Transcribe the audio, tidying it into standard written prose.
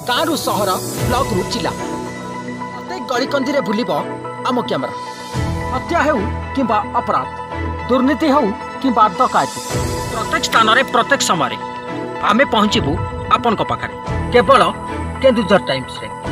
गाँव सहर ब्लॉक रु जिला प्रत्येक गलीकंदी रे बुलिब आम कैमेरा। हत्या हेउ किंबा अपराध, दुर्नीति हेउ किंबा डकायती, प्रत्येक स्थान रे प्रत्येक समय आमे पहुँचबू आपण पाखरे केवल केन्दुझर टाइम्स रे।